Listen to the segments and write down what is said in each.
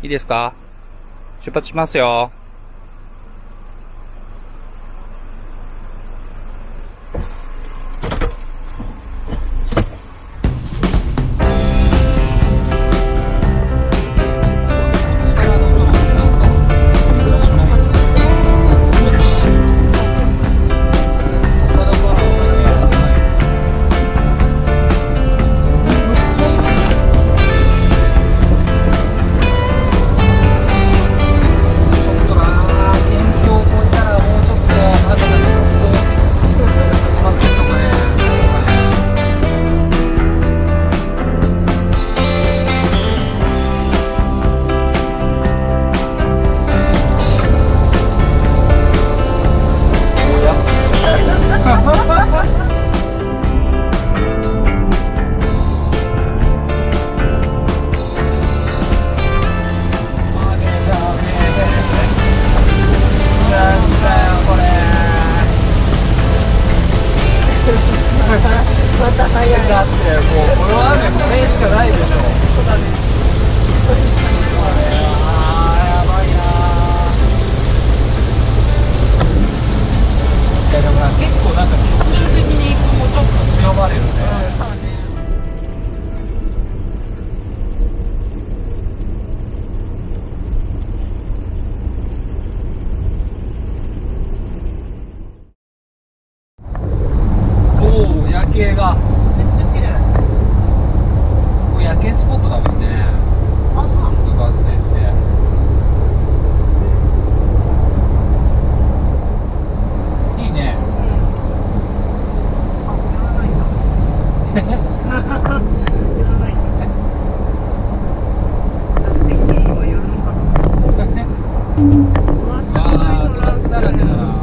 いいですか？出発しますよ。 また早い。だってもうこの雨これしかないでしょ。そうだね。これしかない。やばいな。いやでも結構なんか局所的にこうちょっと強まるよね。夜景がめっちゃ綺麗。これ夜景スポットだもんね。あ、そうなの？バス停っていいね。あ、寄らないんだ。寄らないんだね。私的には寄るのかな。うわ、すごいトラックだらけだな。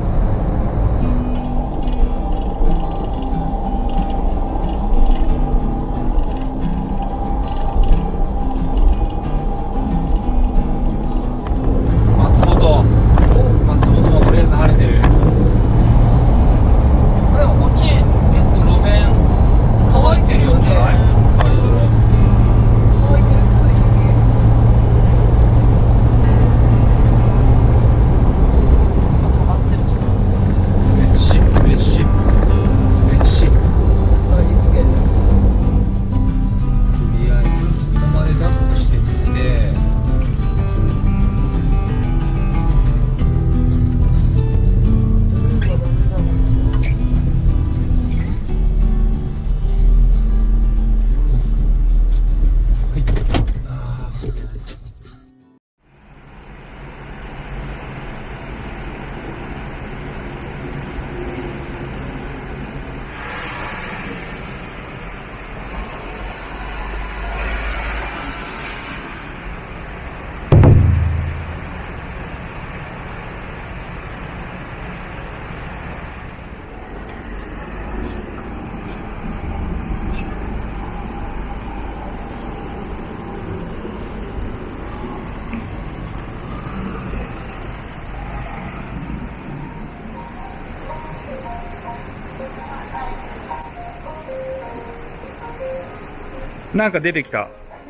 なんか出てきた。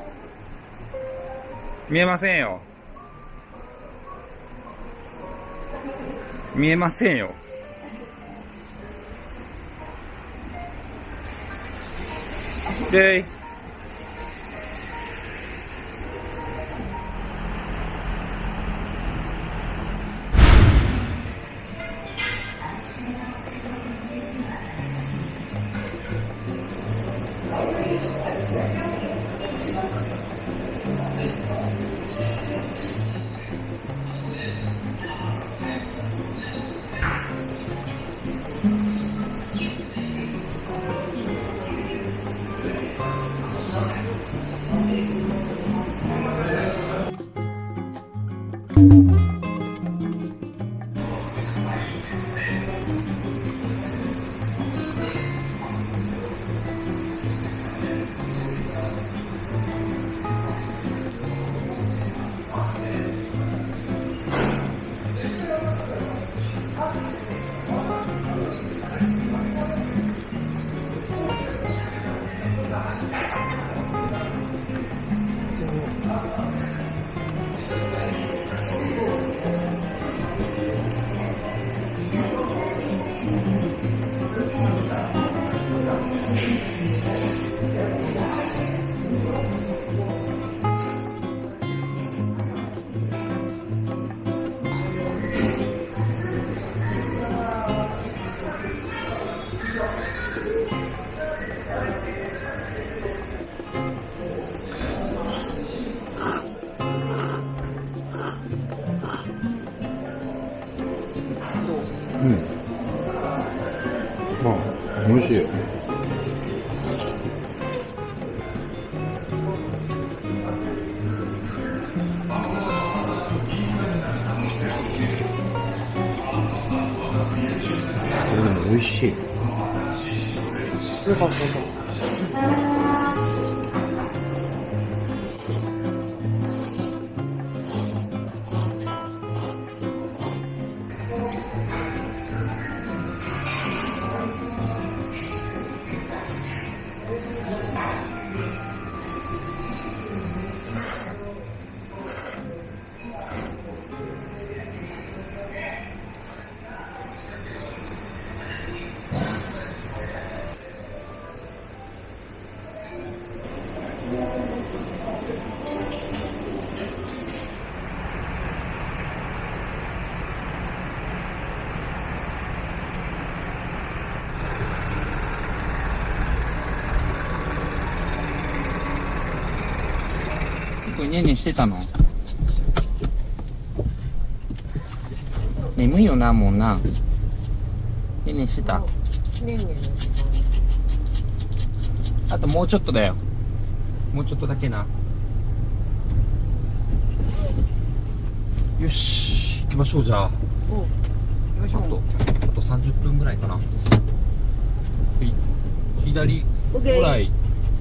見えませんよ。見えませんよ。で味しい。これでも美味しい。 よかった。 これねんねんしてたの？眠いよな、もうな。ねんねんしてた？ ねんねん。 あともうちょっとだよ。もうちょっとだけな。よし、行きましょう、じゃあ。 おう。行きましょう。 あと30分ぐらいかな。はい。左オッケーぐらい。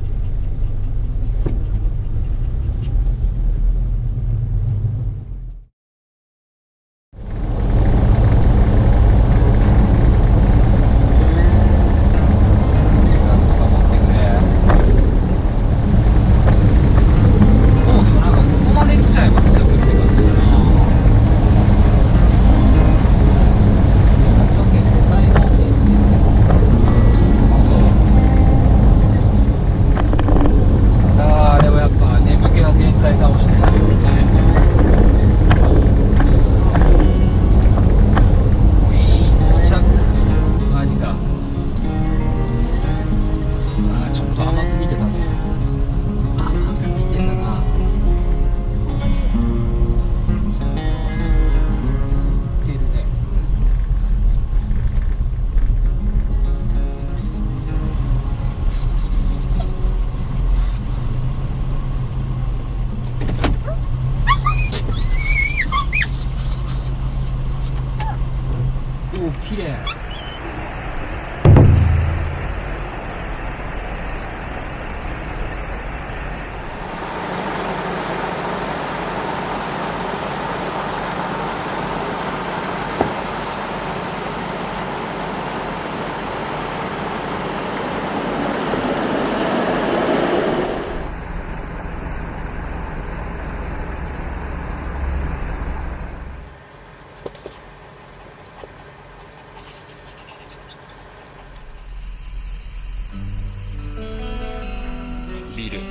綺麗。 ビール。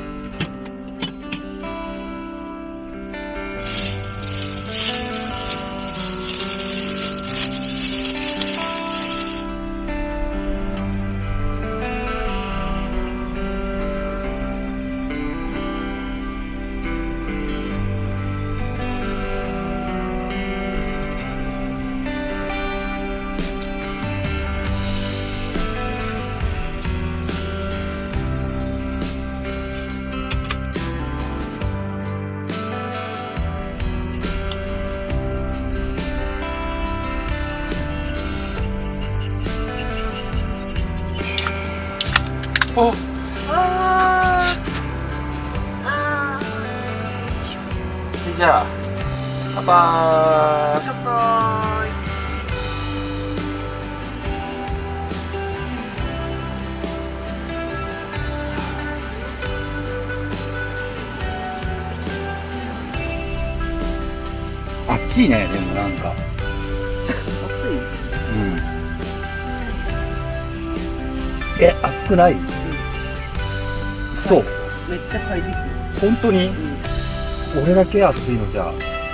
お、 ああ。 じゃあ乾杯。 乾杯。 暑いね、でもなんか。 暑い。 うん。え、暑くない？そう。 めっちゃ快適。 本当に？俺だけ暑いのじゃあ。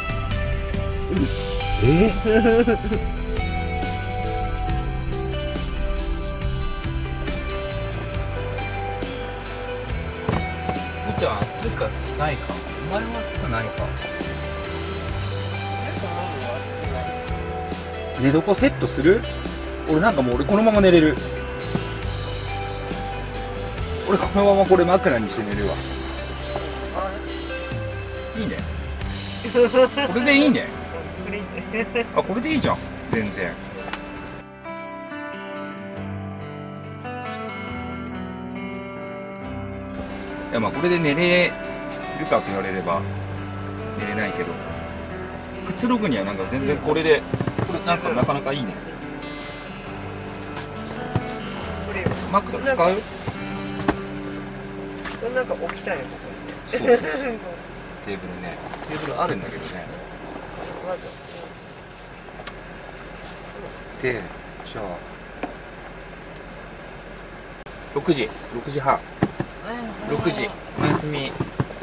みっちゃん暑くないか。お前は暑くないか。寝床セットする？俺なんかもう俺このまま寝れる。 俺このままこれ枕にして寝るわ。いいね。これでいいね。 これいいね。 あ、これでいいじゃん。全然。いや、まあこれで寝れるかと言われれば寝れないけど、くつろぐにはなんか全然これで、これなんかなかなかいいね。 これ枕使う？ これなんか起きたよ、ここに。 そうそう。テーブルね。テーブルあるんだけどね。 まずで、じゃあ6時半。6時おやすみ。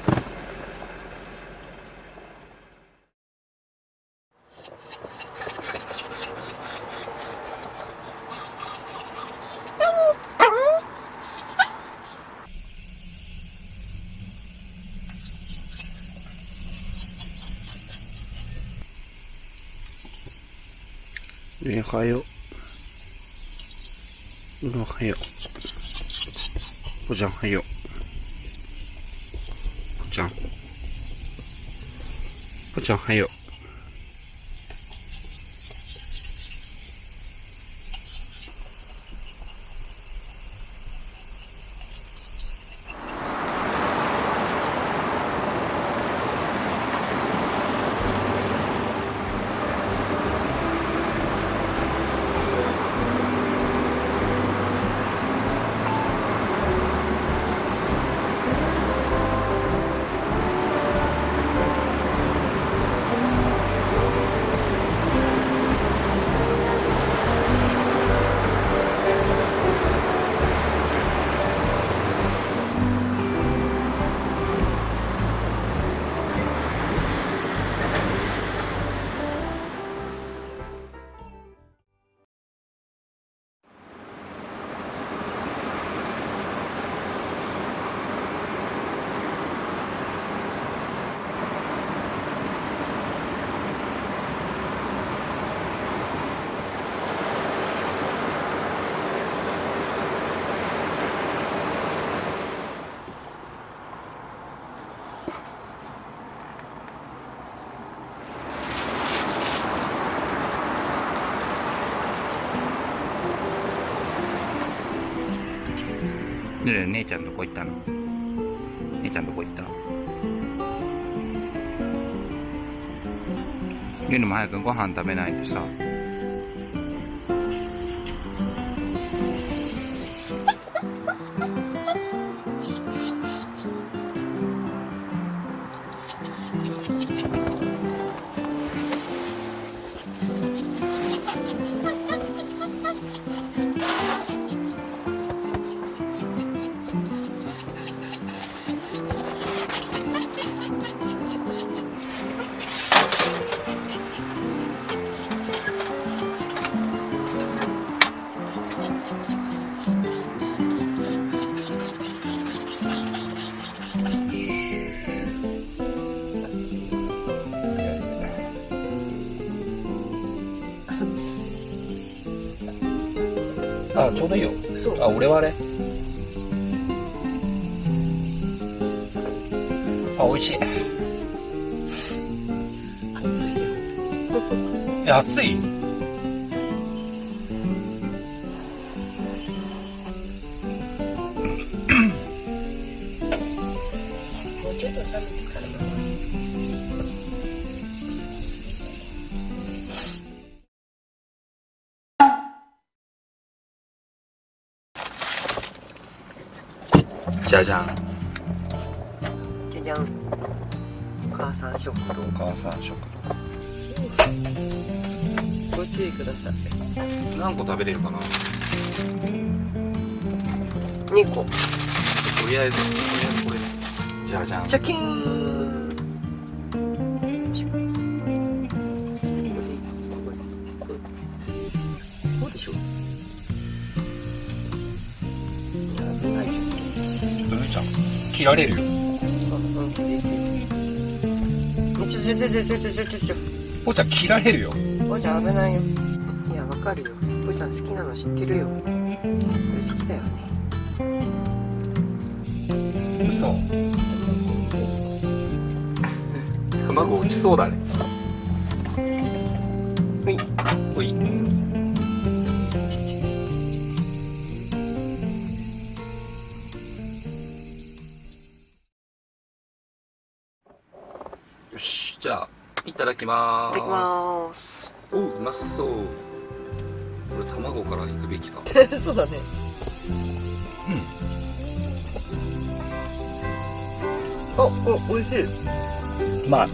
おはよう。おはよう。おちゃん、おはよう。おちゃん。おちゃん、おはよう。ねえ、姉ちゃんどこ行ったの？姉ちゃんどこ行った？ゆぬも早くご飯食べないとさ。 あ、ちょうどいいよ。 そう。 あ、俺はあれ。あ、美味しい。 暑いよ。 え、暑い？ もうちょっと寒いからな。 じゃじゃん。 じゃじゃん。お母さん食堂。 お母さん食ご注意ください。 堂。何個食べれるかな。 2個。 とりあえずこれ。じゃじゃん。 シャキーン。こうでしょ。危ないじゃん。 ちょっと姉ちゃん切られるよ。 ちょ。 ぽーちゃん切られるよ。 ぽーちゃん危ないよ。いや、わかるよ。ぽーちゃん好きなの知ってるよ。これ好きだよね。 そう。卵落ちそうだね。 ほい。 ほい。よし、じゃあいただきまーす。 いただきまーす。 おう、うまそう。これ卵からいくべきか。 そうだね。 うん。 おいしい。 うまい。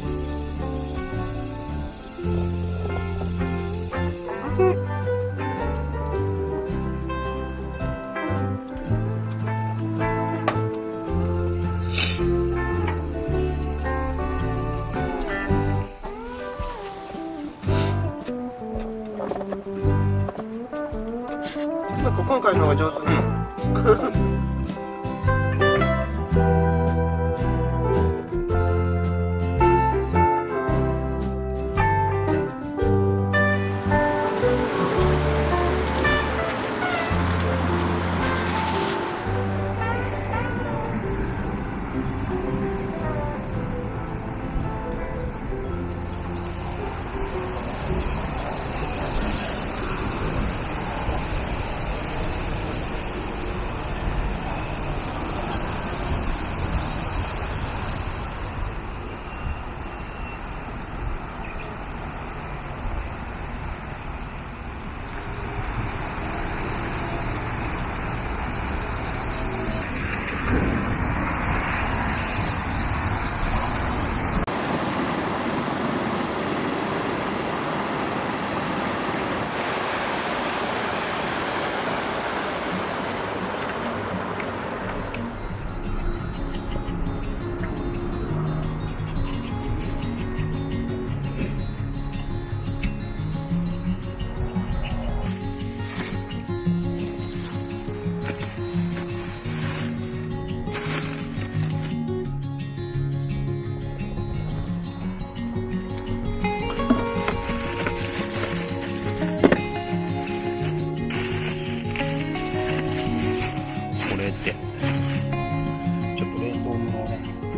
なんか今回の方が上手だ。 これでちょっと冷凍物をね。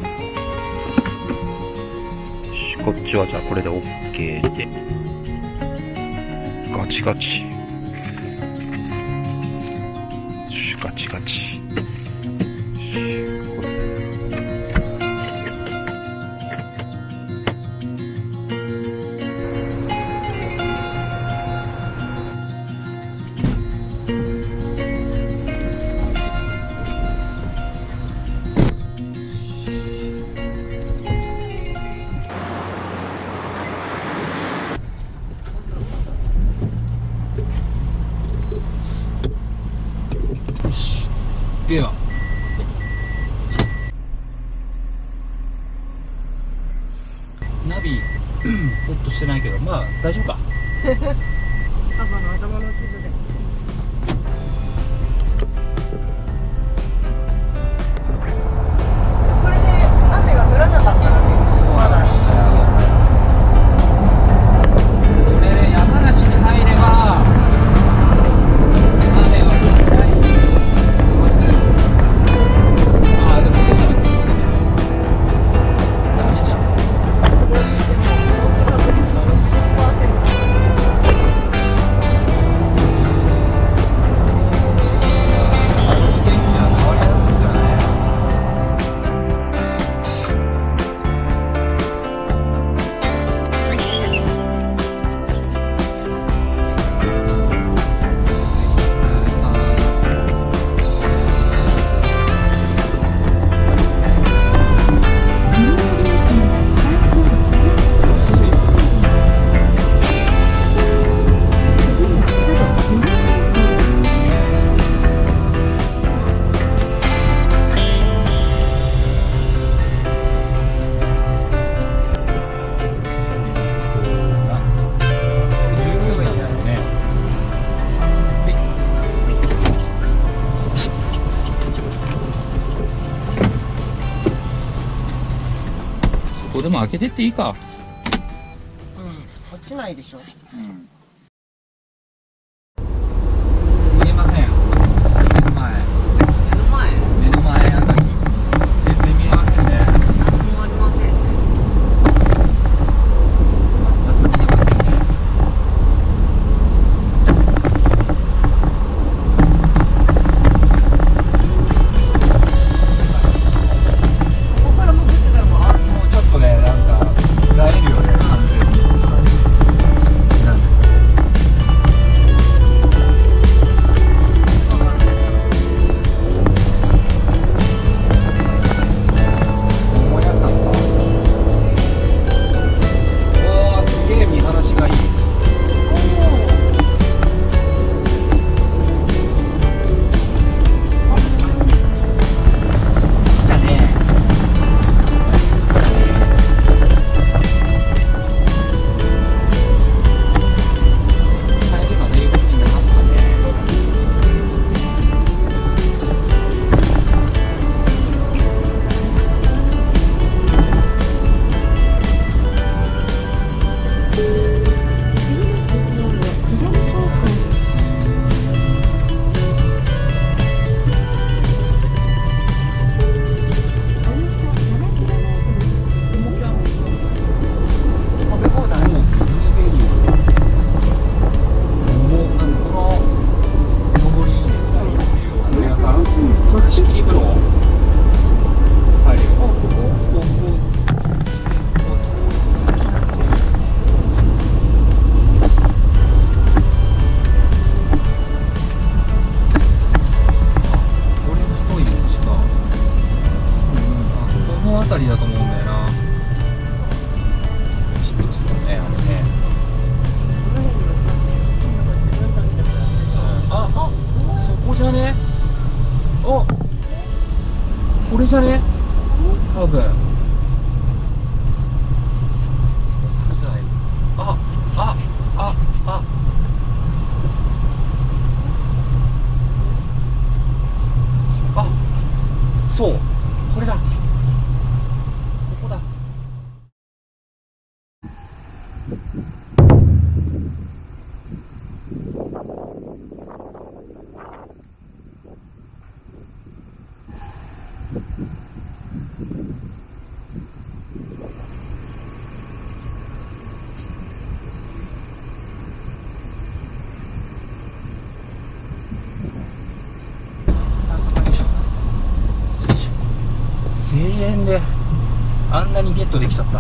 よし、こっちはじゃあこれで OK で、ガチガチ、よし、ガチガチ、よし、これではナビセットしてないけど、まあ大丈夫か。 パパの頭の地図で。これで雨が降らなかったらね、まだ。 これで山梨に入れば雨は降らない。ああ、でも今朝はこれね、ダメじゃん。ここでも開けてっていいか。 落ちないでしょ。 見えません。目の前あたりに全然とできちゃった。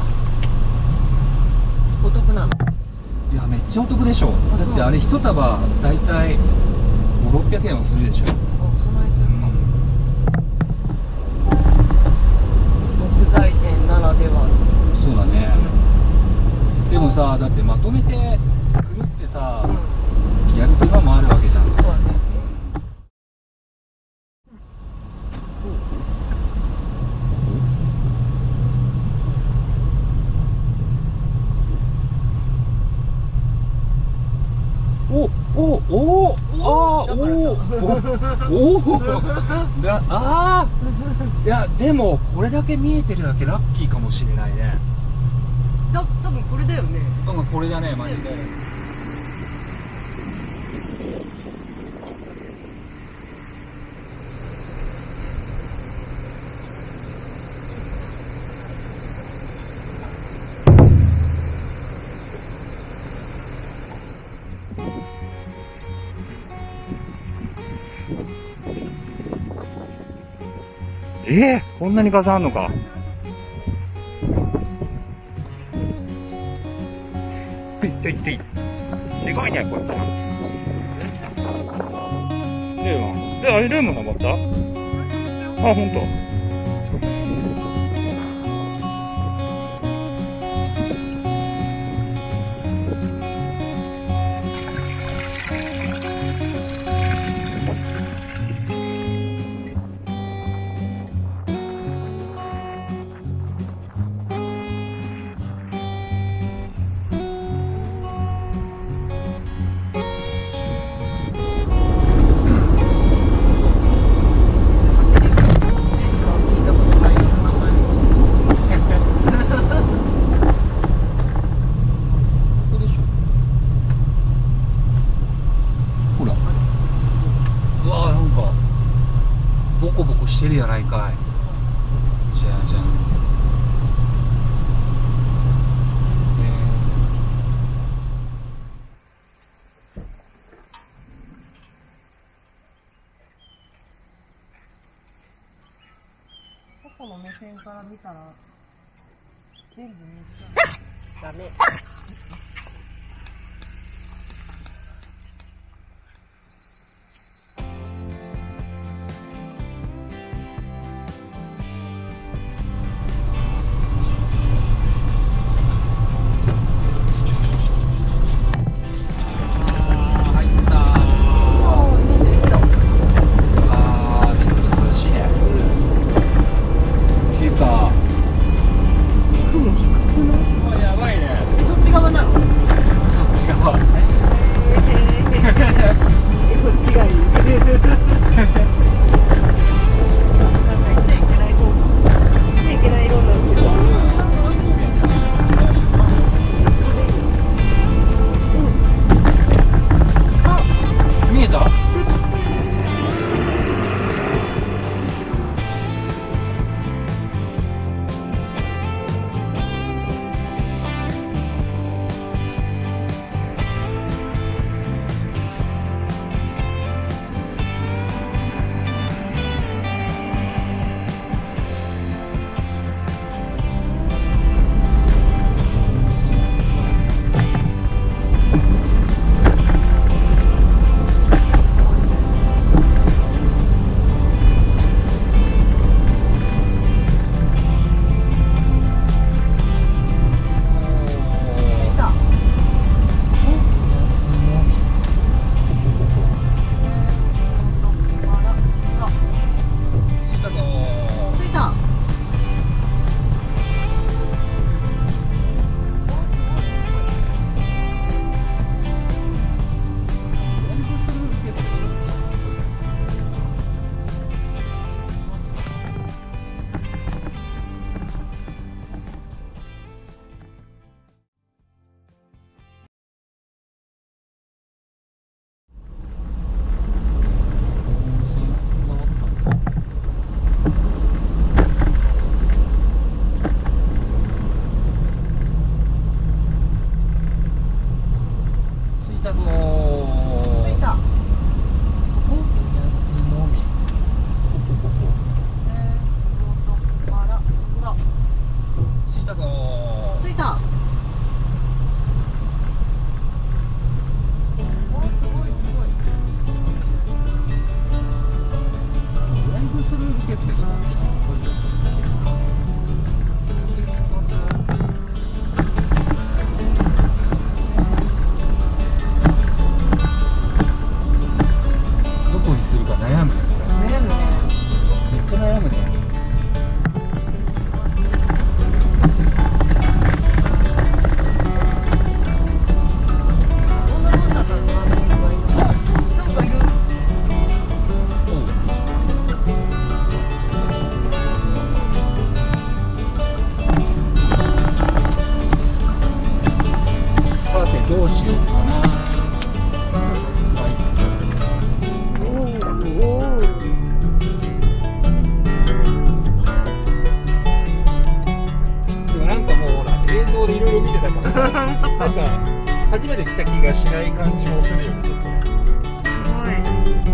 お得なの。 いやめっちゃお得でしょ。だってあれ一束だいたい500-600円はするでしょ。 あ、そないするかも。木材店ならでは。 そうだね。でもさ、だってまとめてくるってさ、やる手間もあるわけじゃん。 そうだね。 いやでもこれだけ見えてるだけラッキーかもしれないね。 多分これだよね。 うんこれだねマジで。 こんなに傘あんのか。いっていすごいねこいつ。ルーム登った？あ、ほんと。 してるやないかい。じゃあじゃん。 ここの目線から見たら全部見えた。ダメ。 やばいね。 そっちがいろいろ見てたからさ、 そっか。 なんか初めて来た気がしない感じもするよね、ちょっとね。 すごい。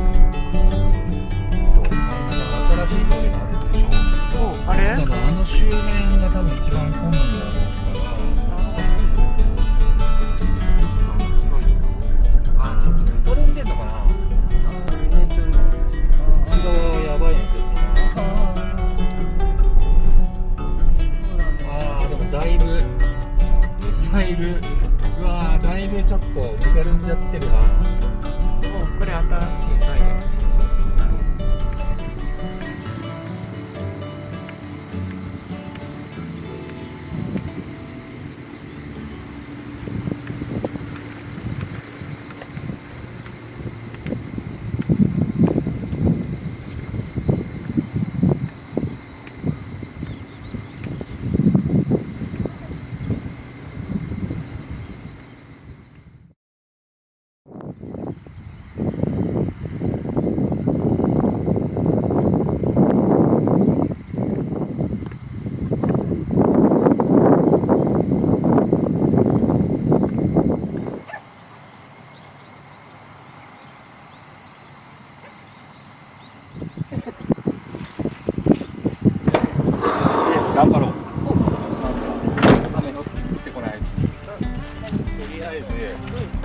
そう真ん中の新しい通りがあるでしょ。 お、あれ？ だからあの周辺が多分一番混むんだろうから、あ、ちょっとぬかるんでんのかな。内側はやばいんやけどな。ああ、でもだいぶミサイル、うわー、だいぶちょっとぬかるんじゃってるな。 これ新しいタイヤ。 頑張ろう。雨降ってこないうちに。とりあえず。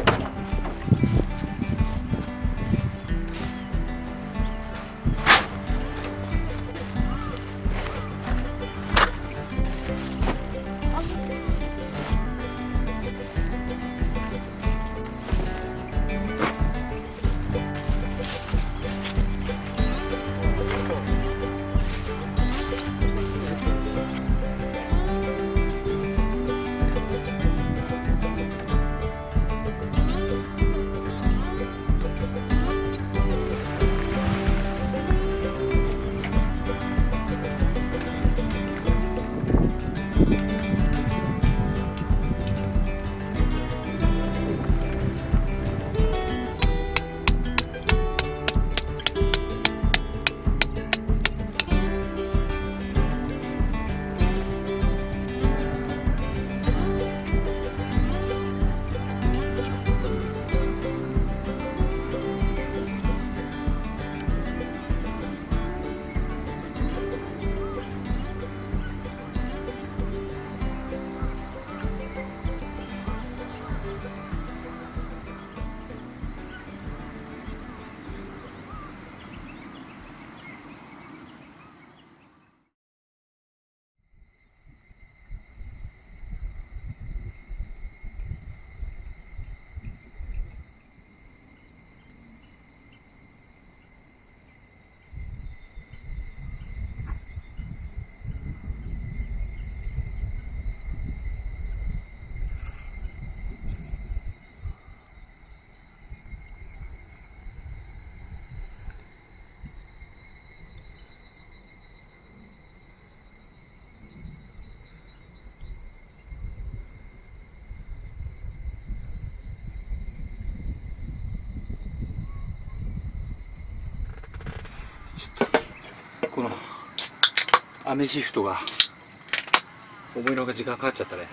この雨シフトが思いのほか時間かかっちゃったね。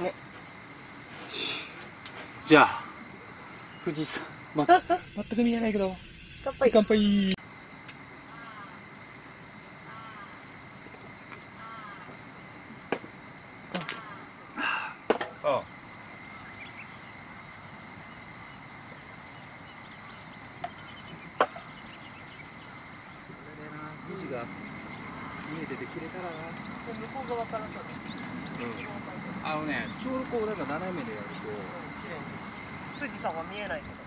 じゃあ富士山、全く見えないけど乾杯。 乾杯。ああ、富士が見えててくれたらな。 向こう側から撮る。 あのね、ちょうどこうなんか斜めでやると、 綺麗に富士山は見えないけどね。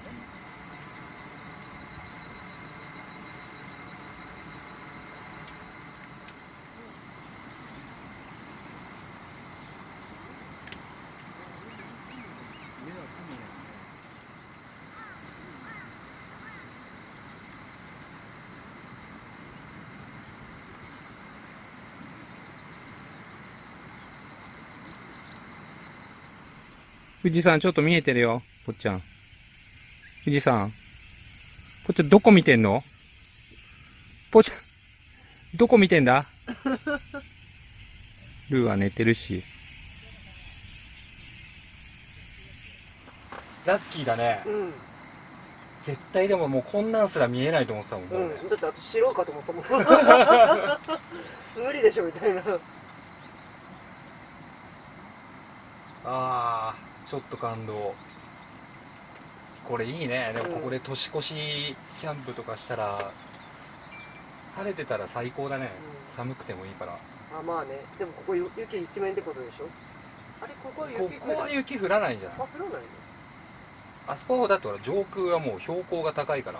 目は神なんだね。富士山ちょっと見えてるよ、ぽっちゃん。富士山。ぽっちゃんどこ見てんの？ぽっちゃん、どこ見てんだ？ルーは寝てるし。 ラッキーだね。 うん絶対でももうこんなんすら見えないと思ってたもん、 うん、だって私知ろうかと思ったもん無理でしょみたいな。 あー、ちょっと感動。これいいね。でもここで年越しキャンプとかしたら、晴れてたら最高だね。 うん寒くてもいいから。 あ、まあね。でもここ雪一面ってことでしょ。あれ、ここは雪ここは雪降らないんじゃない？ あ、降らないの？ あそこだと上空はもう標高が高いから。 あ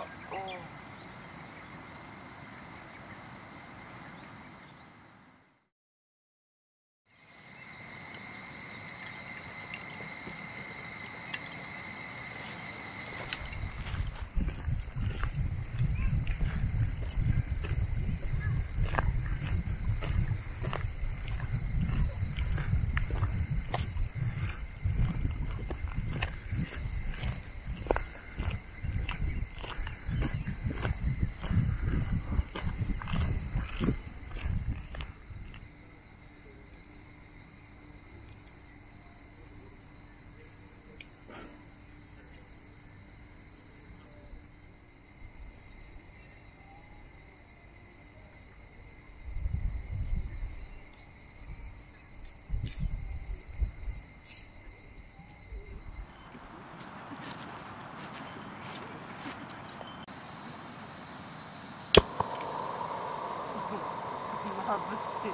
まぶしい。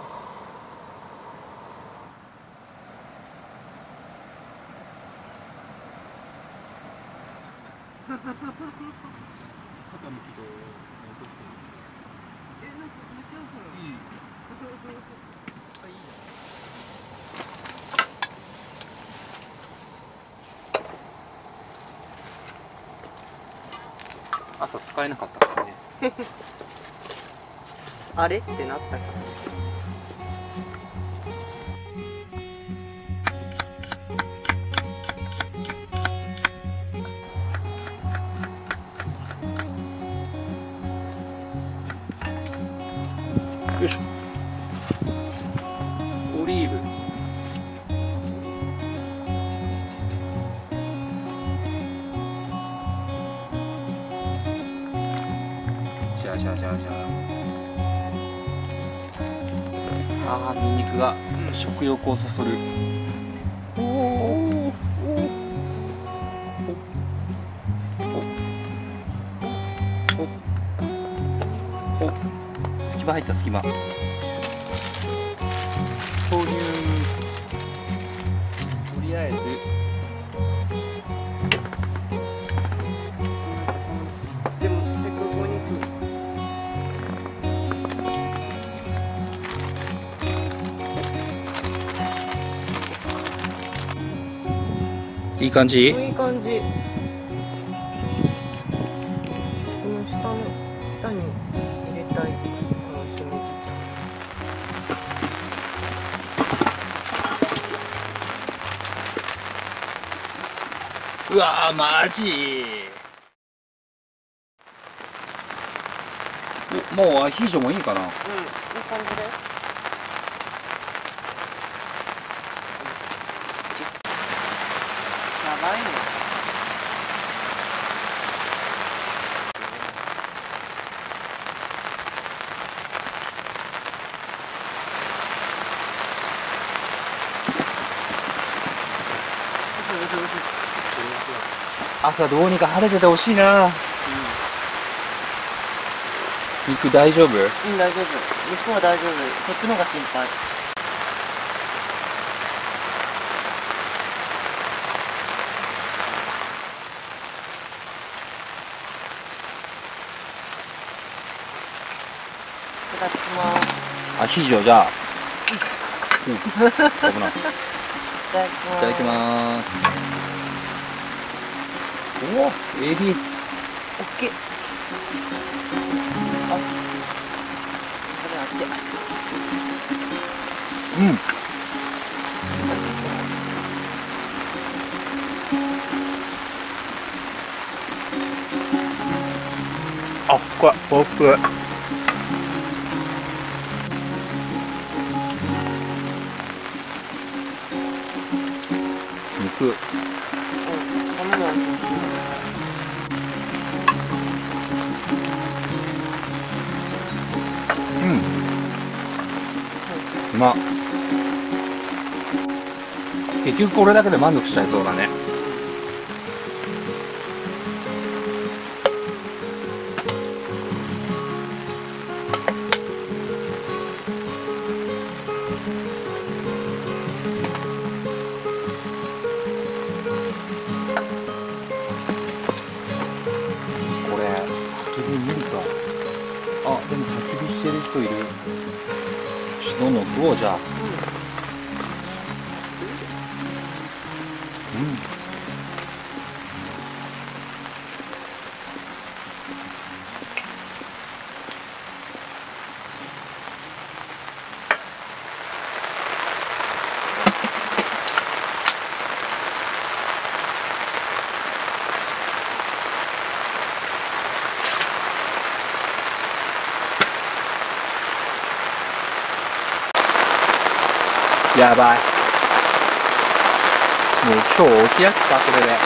朝使えなかったからね。 あれってなったから。 よいしょ。オリーブ。じゃあ。あー、ニンニクが食欲をそそる。隙間入った、隙間。投入。とりあえずでもせっかくお肉。 いい感じ。 いい感じ。この下に入れたい。このしめじうわー、マジ。もうアヒージョもいいかな。 うん、いい感じだよ。やばいね。 朝どうにか晴れててほしいな。肉大丈夫？ うん、大丈夫。肉は大丈夫。こっちの方が心配。いただきます。 アヒージョじゃあ。うん。危ない。いいただきます。 ただきます。おお、エビ。 おっきい。あ、これあっち。 うん。あ、これポップ。肉。 こうまっ。結局これだけで満足しちゃいそうだね。これ焚き火無理か。あ、でも焚き火してる人いる。どんどん食おうじゃあ。うん。やばい。もう今日お開きか、これで。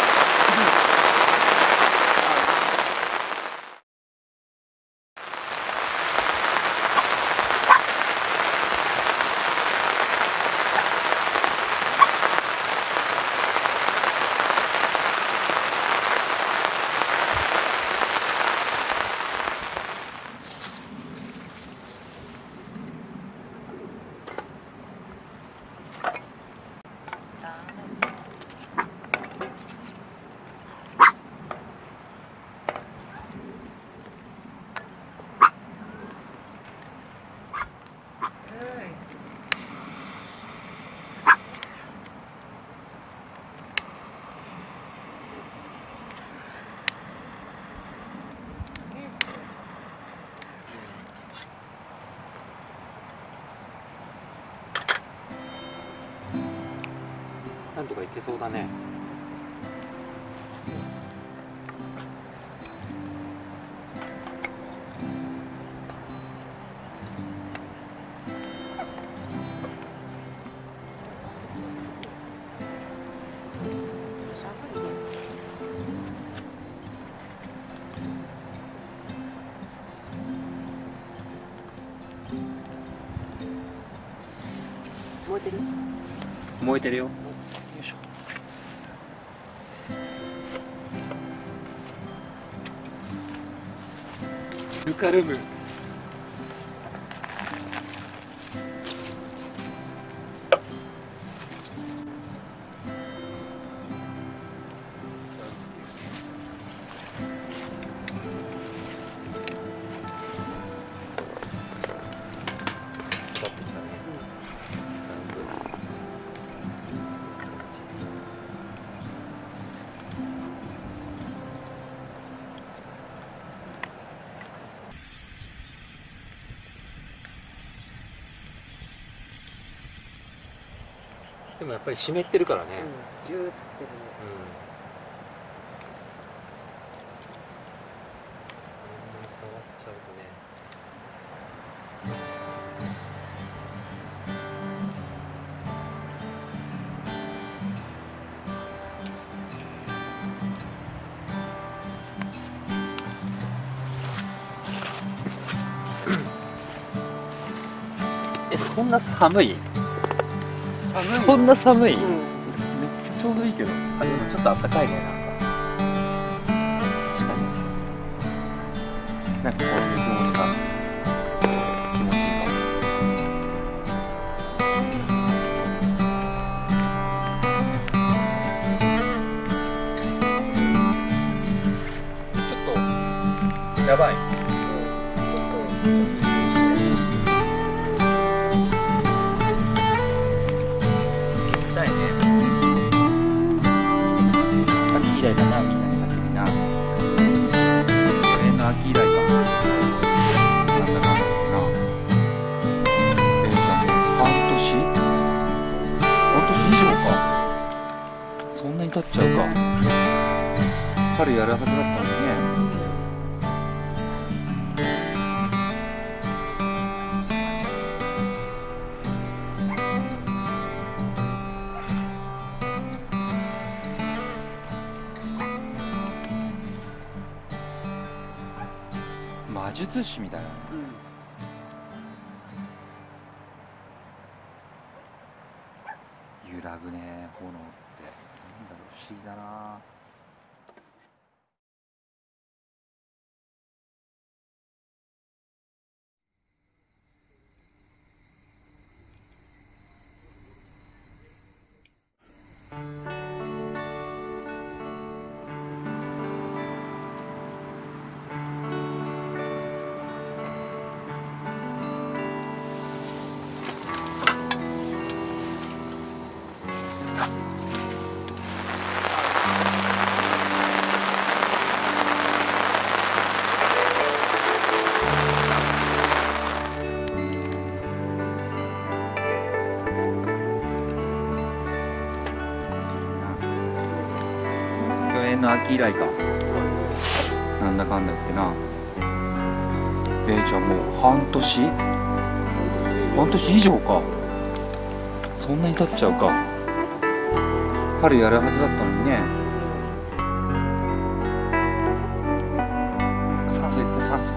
なんとかいけそうだね。 燃えてる？ 燃えてるよ。よいしょ。ぬかるむ。でもやっぱり湿ってるからね。 ジューッつってるね。 触っちゃうとね。そんな寒い？そんな寒い？めっちゃちょうどいいけど。あ、でもちょっとあったかいね、なんか。確かに。なんかこういう気持ちが気持ちいいかも。ちょっとやばい。経っちゃうか。春やるはずだったんでね。魔術師みたいな。 思議だな。去年の秋以来か。なんだかんだ言ってな。じゃあもう半年以上か。そんなに経っちゃうか。春やるはずだったのにね。酸素いって酸素。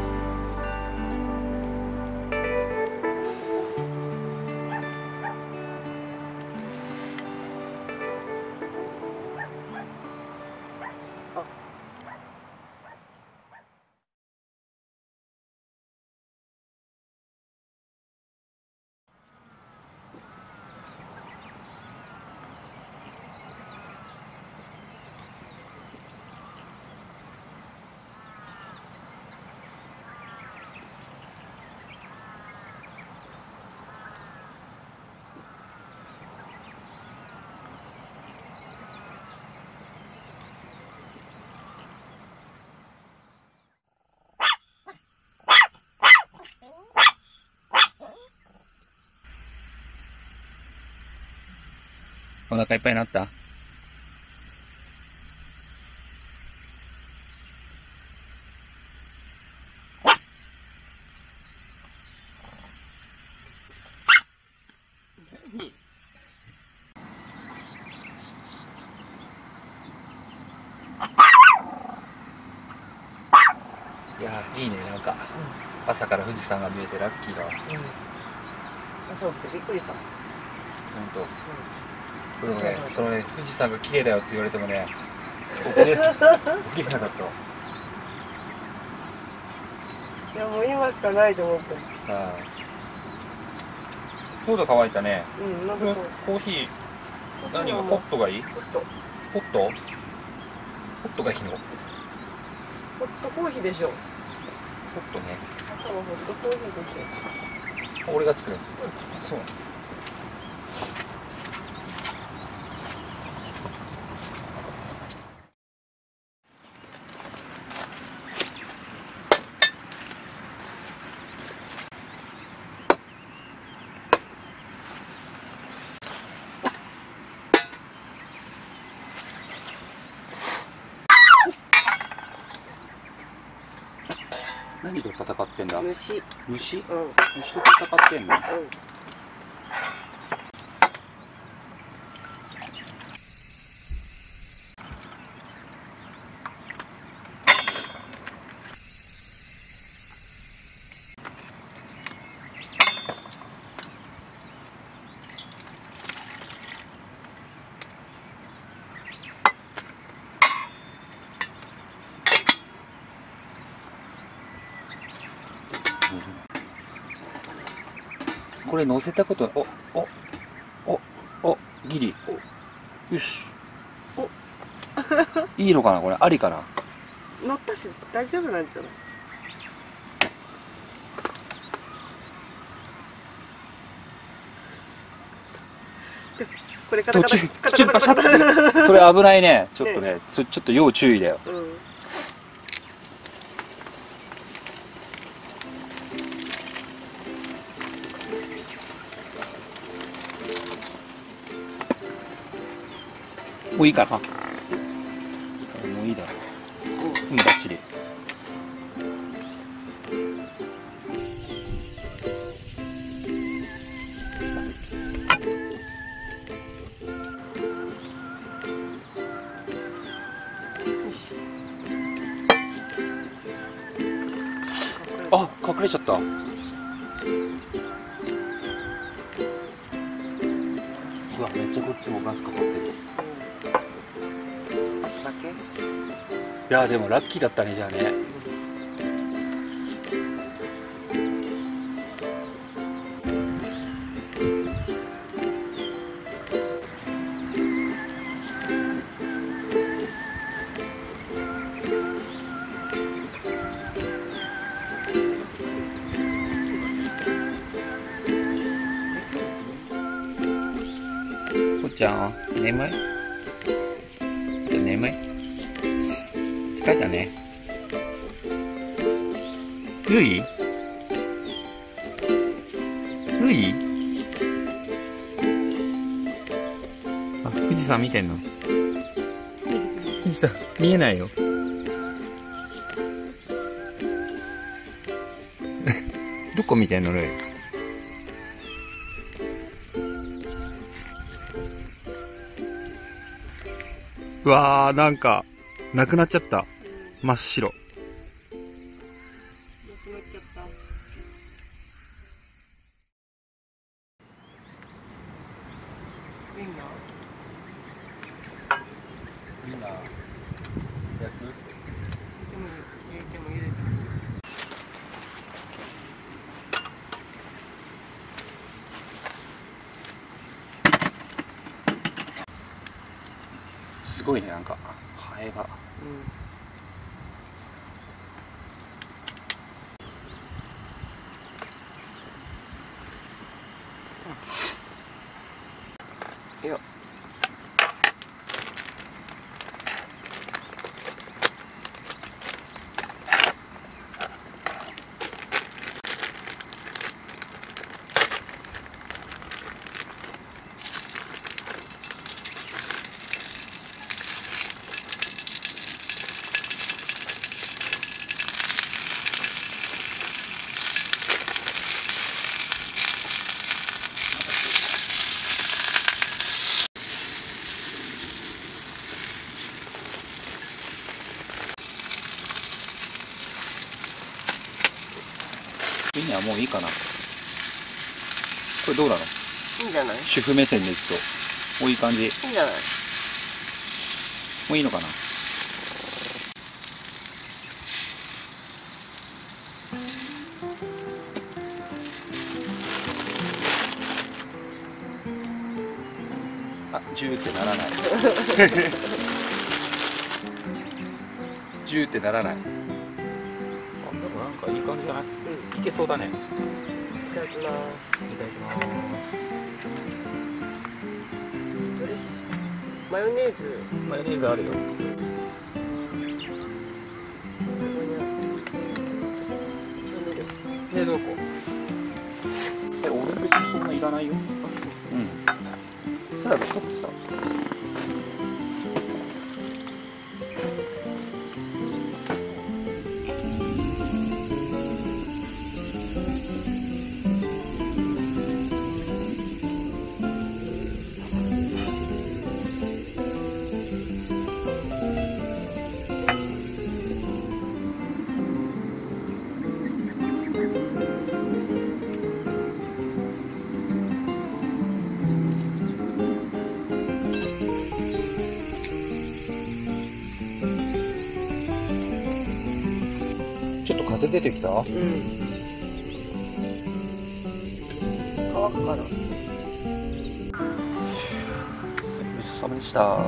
お腹いっぱいになった？ いやいいね、なんか、朝から富士山が見えてラッキーだわ。 朝起きてびっくりした。 ほんと。でもね、そのね、富士山が綺麗だよって言われてもね、起きれなかったわ。 いやもう今しかないと思って。 はい。喉乾いたね。 うん、なんかコーヒー、何がホットがいい？ ホット。 ホット？ホットがいいの？ ホットコーヒーでしょ。 ホットね。 朝はホットコーヒーでしょ。 俺が作る。そう。何と戦ってんだ？ 虫。 虫？ うん。 虫と戦ってんの？ うん。 これ乗せたこと、ギリ。よし。いいのかなこれ、ありかな。 乗ったし大丈夫なんじゃない？でこれカタカタカタカタカタカタ。 それ危ないね。ちょっとね、ちょっと要注意だよ。 うん。 もういいかな。もういいだろう。バッチリ。あ、隠れちゃった。うわ、めっちゃこっちもガスかかってる。 いやでもラッキーだったねじゃあね。 ぽっちゃん眠い？眠い？疲れたね。ルイ？ルイ？あ、富士山見てんの？富士山見えないよ。どこ見てんのルイ？うわー、なんか、なくなっちゃった。真っ白。 なくなっちゃった。ウインナー？ ウインナー焼く？ 入れても茹でても。 すごいね、なんかハエが。 いや。 ウインナーもういいかな。これどうなの？ いいんじゃない？ 主婦目線でいくと。もういい感じ。 いいんじゃない？ もういいのかな。あ、ジューってならない。ジューってならない。あ、でもなんかいい感じじゃない？いけそうだね。 いただきます。 いただきます。 ドレッシング。マヨネーズ。 マヨネーズあるよ。冷蔵庫。俺別にそんないらないよ。うん。サラダ取ってさ。ちょっと風出てきた？ うん。乾くかな。 ごちそうさまでした。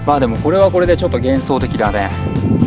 まあでもこれはこれでちょっと幻想的だね。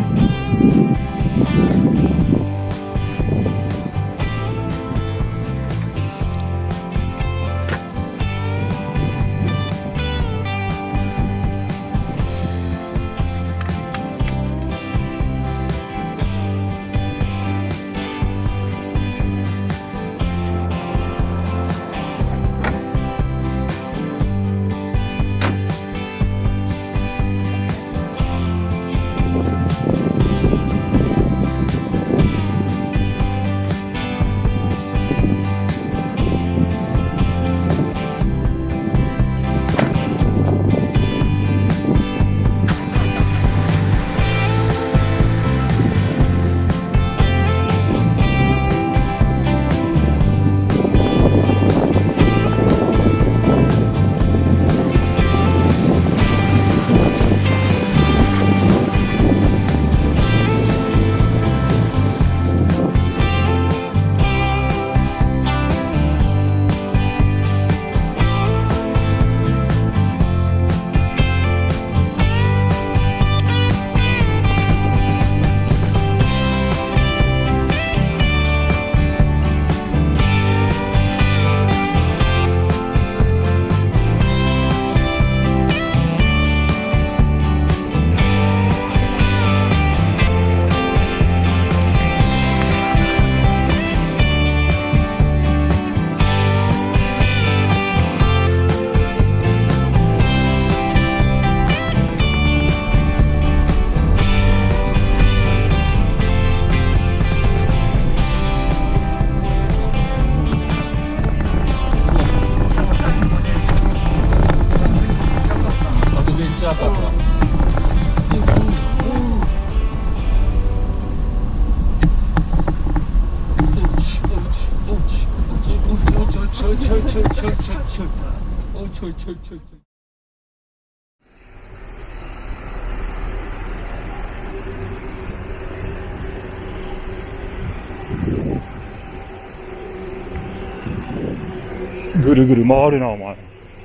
ぐるぐる回るな、お前。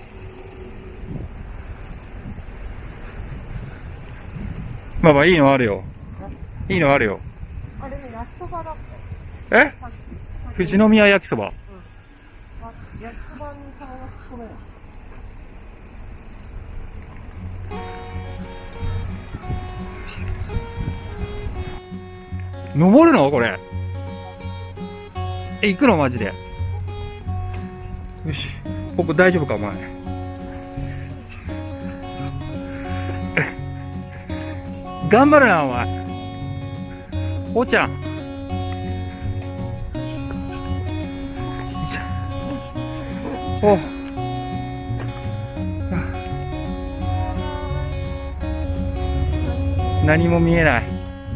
まあまあ、いいのあるよ。いいのあるよ。 あれね、焼きそばだって。 え？富士宮焼きそば。 焼きそばに顔がこれ。 登るのこれ。行くのマジで。よし。ここ大丈夫かお前。頑張るなお前。おーちゃん。お何も見えない。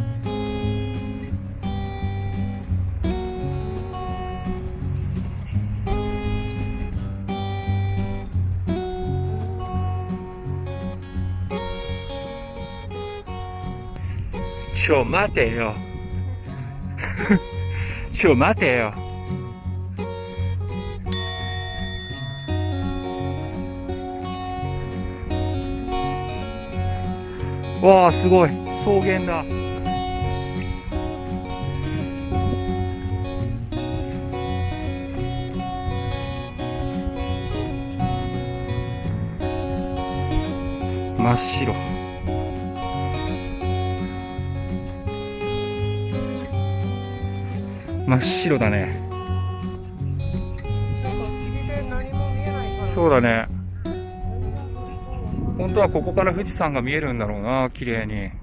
ちょ待てよ。ちょ待てよ。わあ、すごい。草原だ。真っ白。真っ白だね。そうだね。本当はここから富士山が見えるんだろうな、綺麗に。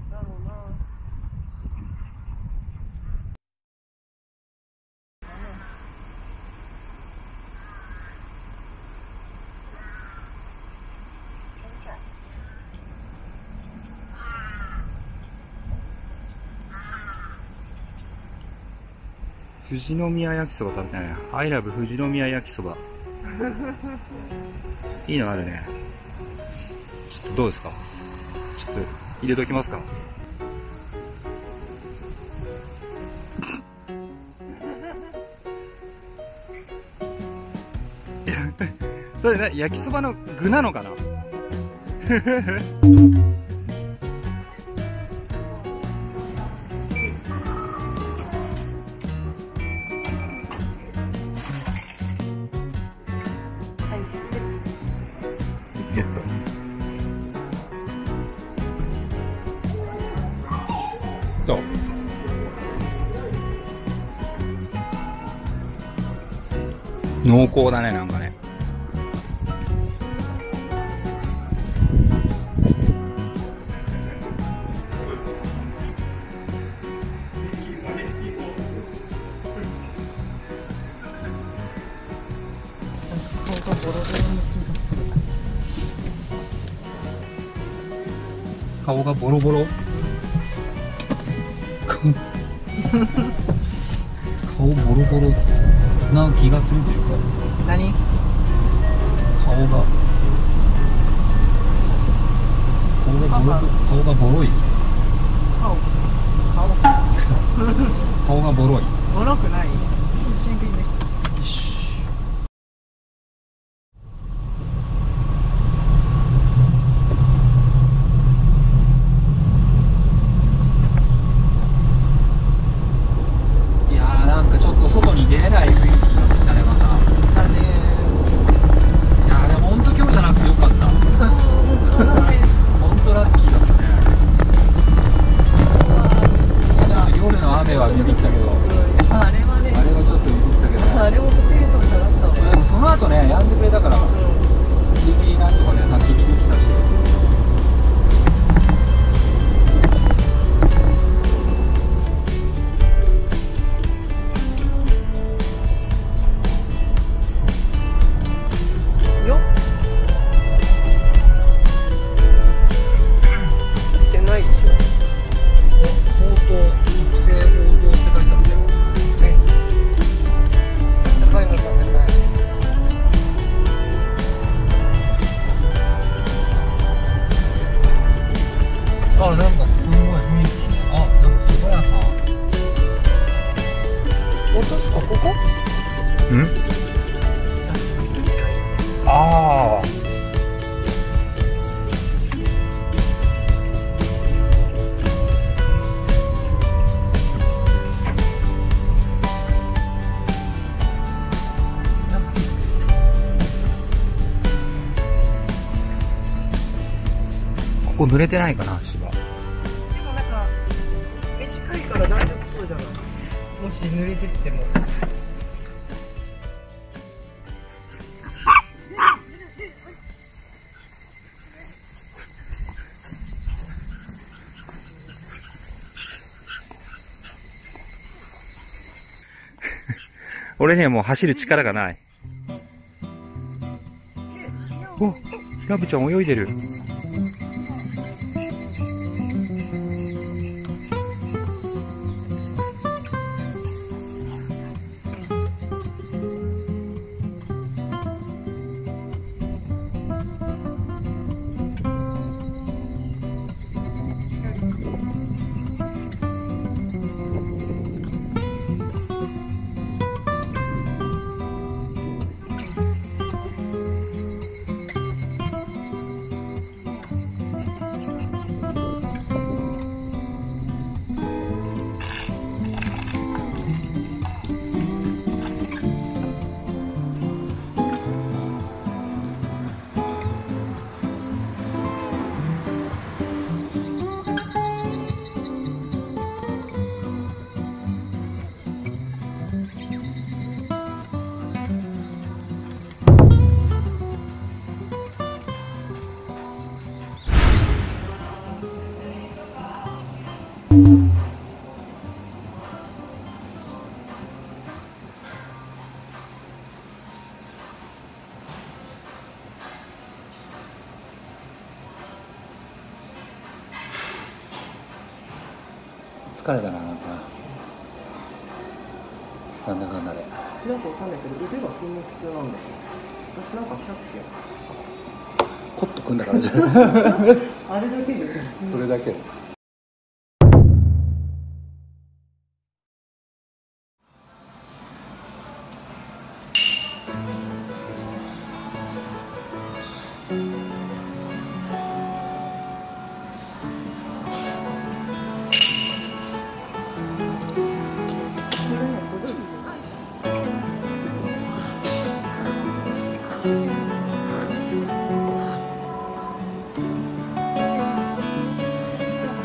富士宮焼きそば食べたね。I love 富士宮焼きそば。いいのあるね。ちょっとどうですか？ちょっと入れときますか？それね、焼きそばの具なのかな？ 濃厚だね、なんかね。顔がボロボロ。顔ボロボロな気がするというか、 何？ 顔がボロい。顔がボロい。 ボロくない。新品です。 いやー、なんかちょっと外に出れない雰囲気になってきたね、また。 だね。 いやー、でも本当今日じゃなくてよかった。本当ラッキーだったね。ちょっと夜の雨はビビったけど、 あれはね。 あれはちょっとビビったけど、 あれもテンション下がったわ。 でもその後ね、やんでくれたから、ギリギリなんとかね、焚き火できたし。 よっ。ってないでしょ。 報道、特製報道って書いてあったよ。 ね。高いの食べたい。 あ、なんかすごい雰囲気。あ、なんかそば屋さん。 落とすかここ？ ん？ああ。ここ濡れてないかな、芝。 でもなんか短いから大丈夫そうじゃない？もし濡れてっても。 俺にはもう走る力がない。お、ラブちゃん泳いでる。疲れたな、なんかな。なんだかんだで。 なんかわかんないけど腕が筋肉痛なんだよ。私なんかしたっコット組んだからじゃん。 け？あれだけで。 それだけ。 こ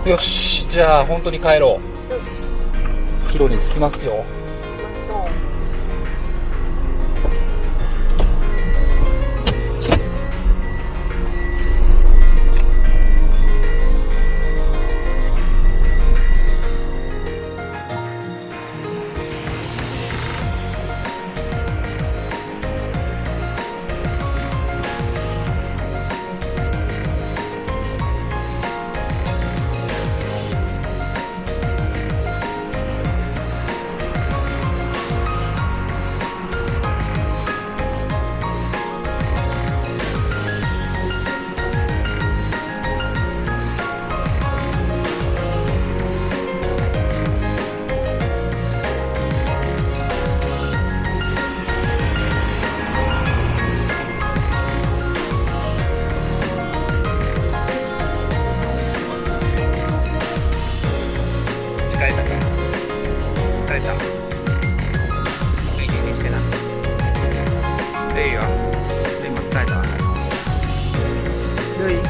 よし、じゃあ本当に帰ろう。帰路に着きますよ。 疲れたか疲れたいいねしてな。レイはレイも疲れた。レイ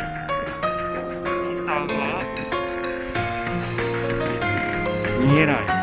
見えない。